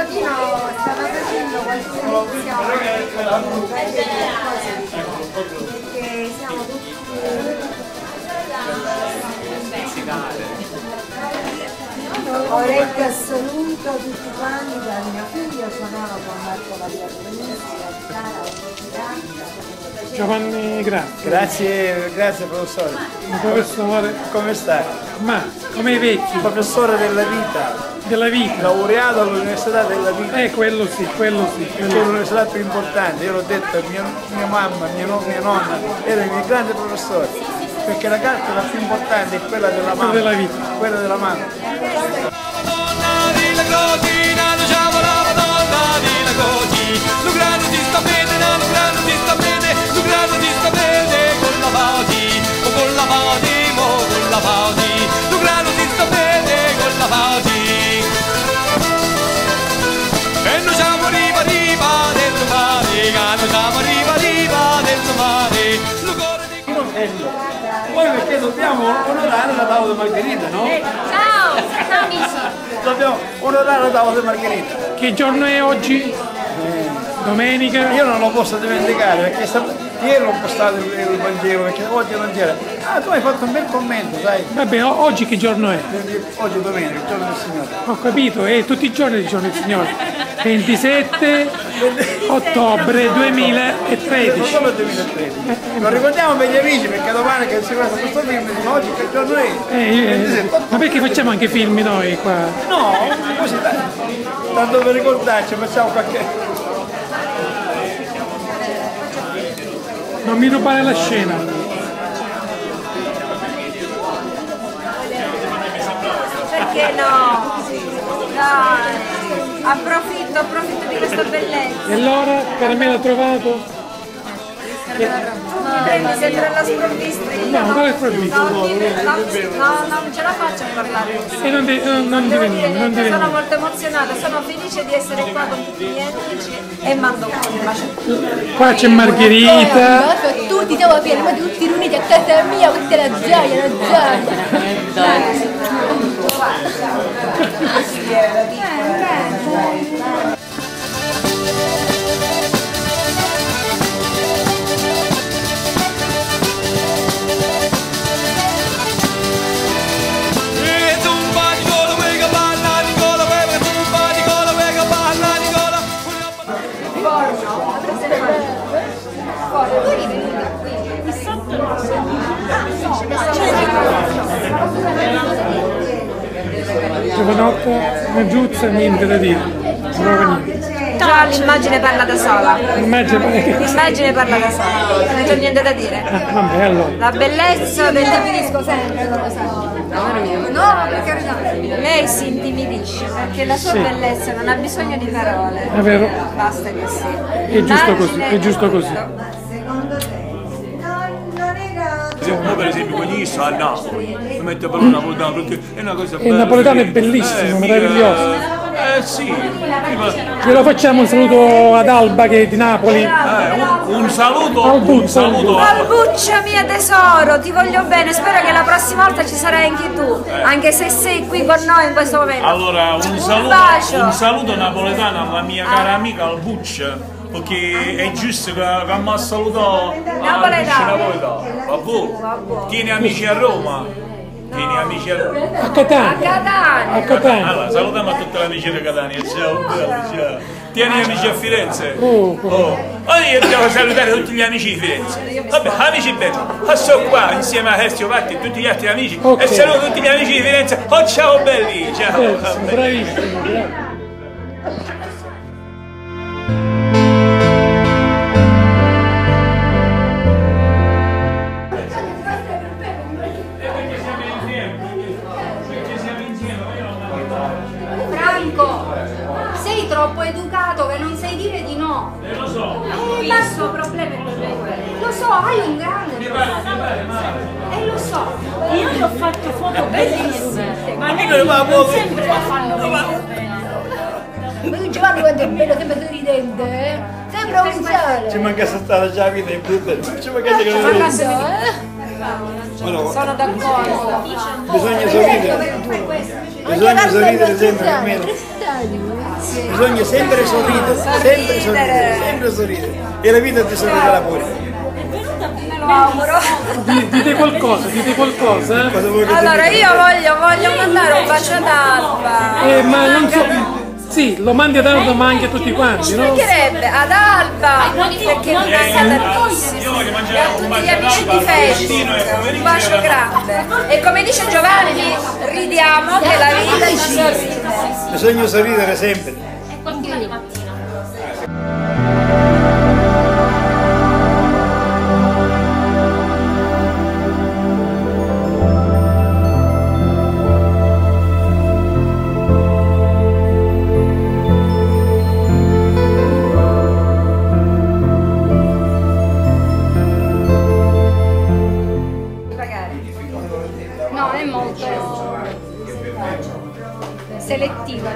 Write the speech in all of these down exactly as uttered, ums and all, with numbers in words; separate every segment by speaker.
Speaker 1: mattino stava facendo qualche perché siamo tutti orecchio assoluto tutti quanti dal mio figlio suonava con Marco Maria Benissimo, la chitarra,
Speaker 2: Giovanni, grazie.
Speaker 3: Grazie, grazie professore.
Speaker 2: Professore,
Speaker 3: come stai?
Speaker 2: Ma come i vecchi?
Speaker 3: Professore della vita.
Speaker 2: Della vita.
Speaker 3: Laureato all'Università della Vita.
Speaker 2: Eh, quello sì, quello sì.
Speaker 3: Quello è l'università più importante. Io l'ho detto, mia, mia mamma, mia, no, mia nonna erano i miei grandi professori. Perché la cattedra più importante è quella della mamma.
Speaker 2: Quella della vita.
Speaker 3: Quella della mamma. Poi perché dobbiamo onorare la tavola di Margherita, no?
Speaker 1: ciao, ciao amici.
Speaker 3: Dobbiamo onorare la tavola di Margherita.
Speaker 2: Che giorno è oggi? Domenica?
Speaker 3: Io non lo posso dimenticare perché ieri ho postato il, il Vangelo perché oggi non c'era. Ah, tu hai fatto un bel commento, sai?
Speaker 2: Vabbè, oggi che giorno è?
Speaker 3: Oggi è domenica, il giorno del Signore.
Speaker 2: Ho capito, è tutti i giorni il giorno del Signore. ventisette ottobre duemilatredici.
Speaker 3: Non solo il duemilatredici. Lo ricordiamo per gli amici perché domani che si guarda questo film dicono oggi che giorno è?
Speaker 2: Eh, eh, ma perché facciamo anche film noi qua?
Speaker 3: No, così dai. Tanto per ricordarci facciamo qualche.
Speaker 2: Non mi rubare la scena.
Speaker 1: Perché no? Dai, approfitto, approfitto di questa bellezza.
Speaker 2: E allora, caramella trovato?
Speaker 1: No, mi sembra la sprovvista.
Speaker 2: No, non è sprovvista.
Speaker 1: No, no, non ce la faccio a parlare.
Speaker 2: E non, di, non, non
Speaker 1: Devo
Speaker 2: dire
Speaker 1: dire
Speaker 2: niente, non
Speaker 1: niente,
Speaker 2: dire
Speaker 1: sono
Speaker 2: niente.
Speaker 1: molto emozionata, sono felice di essere qua con tutti i miei amici e mando un bacio.
Speaker 2: Qua c'è Margherita.
Speaker 4: Tutti siamo pieni, ma tutti riuniti a casa mia, questa è la gioia, la gioia.
Speaker 2: Giovanotta, una giuzza, niente da dire. Non niente.
Speaker 1: Già l'immagine parla da sola.
Speaker 2: L'immagine
Speaker 1: L'immagine parla da sola, non c'è niente da dire.
Speaker 2: Ah, vabbè, allora.
Speaker 1: La bellezza del
Speaker 4: Finisco sempre, non lo so. No, per carità.
Speaker 1: lei si intimidisce perché la sua
Speaker 2: Sì.
Speaker 1: bellezza non ha bisogno di parole.
Speaker 2: È vero.
Speaker 1: Basta che sì.
Speaker 2: È giusto così, è giusto così.
Speaker 5: Io per esempio quando io sto a Napoli mi metto per un napoletano perché è una cosa bella.
Speaker 2: Il napoletano è bellissimo,
Speaker 5: eh,
Speaker 2: meraviglioso.
Speaker 5: Eh sì, prima,
Speaker 2: Ce lo facciamo un saluto ad Alba che è di Napoli.
Speaker 5: eh, un, un saluto,
Speaker 2: Albuccia,
Speaker 5: un saluto a-
Speaker 1: Albuccia mia tesoro, ti voglio bene, spero che la prossima volta ci sarai anche tu, anche se sei qui con noi in questo momento.
Speaker 5: Allora un saluto,
Speaker 1: bacio.
Speaker 5: un saluto napoletano alla mia cara amica Albuccia. Perché è giusto che, che mi ha salutato
Speaker 1: Napoletano.
Speaker 5: napoletano. Vabbè, tieni amici a Roma. Tieni amici a Roma.
Speaker 2: A Catania.
Speaker 1: A Catania.
Speaker 2: A Catania.
Speaker 5: Allora, salutiamo a tutti gli amici di Catania. Ciao, belli, ciao. Tieni amici a Firenze.
Speaker 2: Oh, oh.
Speaker 5: Oh. Oggi dobbiamo salutare tutti gli amici di Firenze. Vabbè, amici belli. Passo qua insieme a Hestio Patti e tutti gli altri amici.
Speaker 2: Ok.
Speaker 5: E saluto tutti gli amici di Firenze. Oh, ciao belli. Ciao.
Speaker 2: Bellissimo, bravissimo, bravo.
Speaker 4: Franco, sei troppo educato che non sai dire di no.
Speaker 5: Eh, lo so.
Speaker 4: Eh, ma il suo problema è proprio quello. Lo so, hai un grande problema. E lo so.
Speaker 6: Io gli ho fatto foto bellissime, ma lei
Speaker 5: Ma
Speaker 6: non
Speaker 5: vuoi-
Speaker 6: sempre la fanno vedere.
Speaker 4: Ma tu Giovanni quanto è bello, sempre sorridente, eh? Sembra un sole.
Speaker 3: Ci manca stare già la vita in più. Ci manca che
Speaker 1: Ma
Speaker 3: non
Speaker 1: cazzo,
Speaker 4: Eh?
Speaker 1: sono d'accordo.
Speaker 3: bisogna sorridere.
Speaker 4: Anche
Speaker 3: Bisogna
Speaker 4: Carlo
Speaker 3: sorridere
Speaker 4: è
Speaker 3: sempre
Speaker 4: cristiano,
Speaker 3: almeno.
Speaker 4: cristiano.
Speaker 1: Sì,
Speaker 3: bisogna sempre sorridere, sempre sorridere, sempre sorridere. E la vita ti sorriderà pure.
Speaker 1: Me lo auguro.
Speaker 2: Dite qualcosa, dite qualcosa.
Speaker 3: Cosa vuoi che ti
Speaker 1: Allora
Speaker 3: dica?
Speaker 1: io voglio, voglio mandare un bacio ad Alba.
Speaker 2: Eh, ma non so. Sì, lo mandi ad Alba ma anche a tutti quanti,
Speaker 1: Ci
Speaker 2: no?
Speaker 1: mancherebbe ad Alba perché mi manca tantissimo e a tutti gli amici di Facebook un bacio grande e come dice Giovanni ridiamo che la vita ci sorride.
Speaker 3: Bisogna sorridere sempre.
Speaker 4: No, è molto selettiva.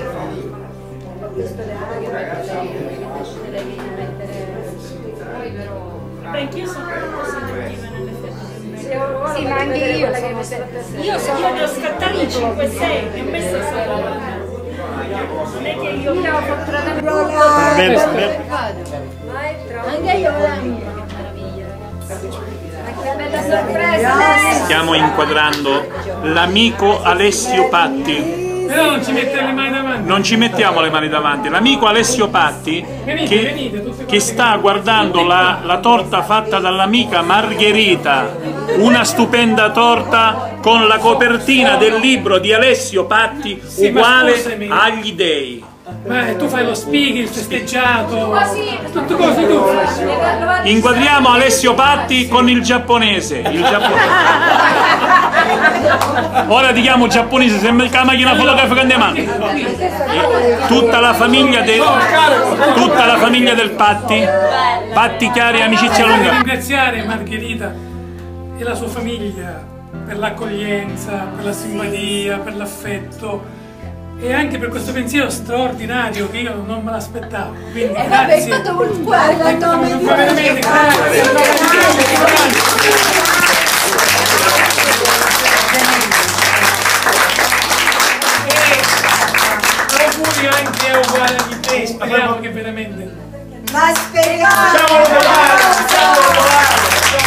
Speaker 6: Beh, anch'io sono molto selettiva nelle fette.
Speaker 4: Sì, ma anche io sono
Speaker 6: Io se io devo scattare i cinque sei, che a me sta solo. Non è che io ho fatto
Speaker 3: Bene, bene.
Speaker 1: Anche io la mia. Ma che bella sorpresa!
Speaker 5: Stiamo inquadrando l'amico Alessio Patti.
Speaker 2: Però non ci mette le mani davanti.
Speaker 5: Non ci mettiamo le mani davanti. L'amico Alessio Patti
Speaker 2: Venite,
Speaker 5: che,
Speaker 2: venite, tutti
Speaker 5: che sta guardando la, la torta fatta dall'amica Margherita, una stupenda torta con la copertina del libro di Alessio Patti
Speaker 2: Sì, ma
Speaker 5: uguale
Speaker 2: scusami.
Speaker 5: agli dei.
Speaker 2: Ma tu fai lo speaking, il festeggiato. Tutte cose tu.
Speaker 5: Inquadriamo Alessio Patti con il giapponese. Il giapponese. Ora ti chiamo giapponese, sembra che la macchina fotografica in mano. Tutta la famiglia del tutta la famiglia del Patti. Patti Chiari, amicizia
Speaker 2: Voglio
Speaker 5: lunga.
Speaker 2: ringraziare Margherita e la sua famiglia per l'accoglienza, per la simpatia, per l'affetto e anche per questo pensiero straordinario che io non me l'aspettavo. Quindi grazie. Veramente grazie. E auguri anche a uguale di te, speriamo che veramente.
Speaker 7: Ma speriamo!
Speaker 3: Facciamolo volare, facciamolo volare.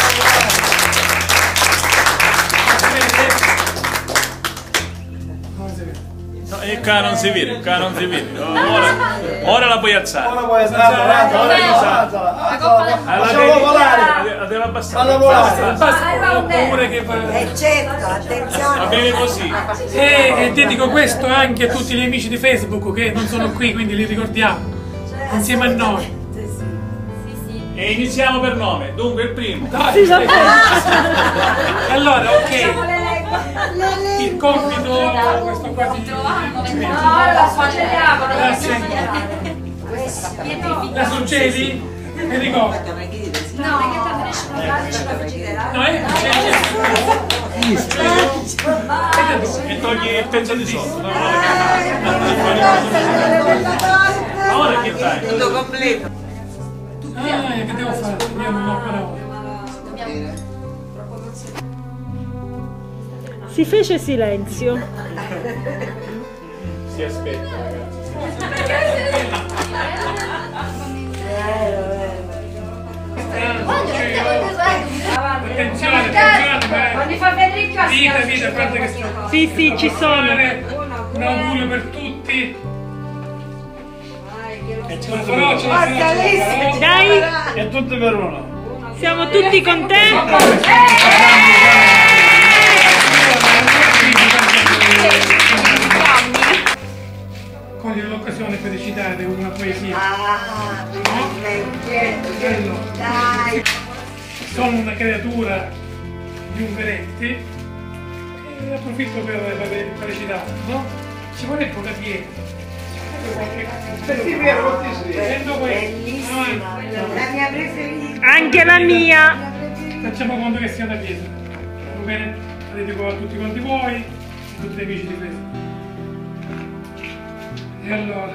Speaker 5: No, e qua non si vede, qua non si vede. Ora, ora la puoi alzare.
Speaker 3: Ora puoi alzarla, ora puoi alzarla.
Speaker 5: Alla
Speaker 3: Facciamolo volare.
Speaker 5: La devo abbassare.
Speaker 3: Fallo volare.
Speaker 2: Basta, ho paura che va.
Speaker 7: E certo, attenzione!
Speaker 5: Va bene così.
Speaker 2: E, e dedico questo anche a tutti gli amici di Facebook che non sono qui, quindi li ricordiamo insieme a noi.
Speaker 5: E iniziamo per nome. Dunque il primo.
Speaker 2: Dai, stai calmo. Allora, ok. Il compito, questo qua di...
Speaker 1: No, la sfaceliamo, non
Speaker 2: Grazie. La succedi? Enrico? No, eh?
Speaker 5: E togli il pezzo di sotto. No, ma ora che fai?
Speaker 7: Tutto completo!
Speaker 2: Ah, che devo fare? Io non ho parole.
Speaker 6: Si fece silenzio.
Speaker 5: Si aspetta, ragazzi.
Speaker 2: Attenzione, attenzione,
Speaker 1: non li fa Federico a
Speaker 2: vita, vita, guarda che sto...
Speaker 6: Sì, sì, ci sono.
Speaker 2: Un augurio per tutti. Ce la farò, ce la farò, ce la farò.
Speaker 6: Dai,
Speaker 3: E tutti per uno.
Speaker 6: siamo tutti contenti.
Speaker 2: Cogliere l'occasione per recitare una poesia.
Speaker 7: Ah,
Speaker 2: Bello.
Speaker 7: dai!
Speaker 2: Sono una creatura di Ungaretti e approfitto per, per, per recitare, no? Ci vorrebbe una pietra. Ci vorrebbe qualche...
Speaker 3: Sì, vero, moltissimo.
Speaker 2: Prendo questo.
Speaker 7: Bellissima!
Speaker 2: Avanti.
Speaker 7: La mia preferita!
Speaker 6: Anche la mia.
Speaker 2: Facciamo conto che sia una pietra. Va bene? La dedico a tutti quanti voi, a tutti gli amici di Facebook. E allora,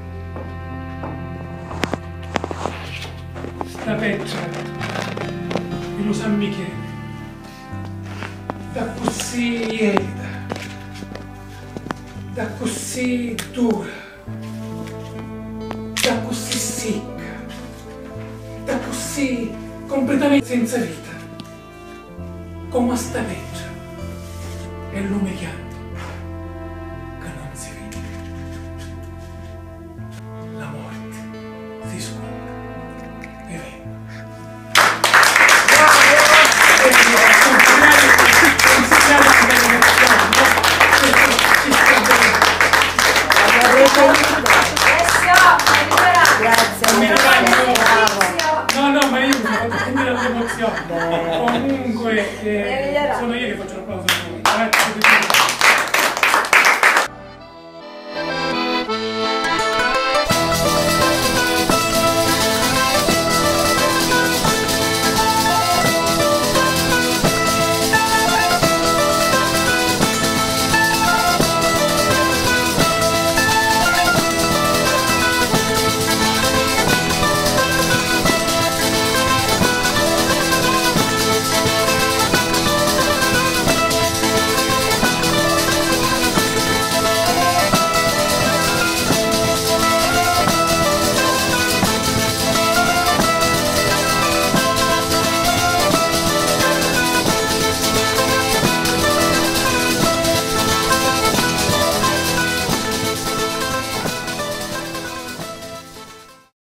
Speaker 2: sta pezza di Lo San Michele, da così lieta, da così dura, quasi completamente senza vita, come sta peggio, e lui mi chiama.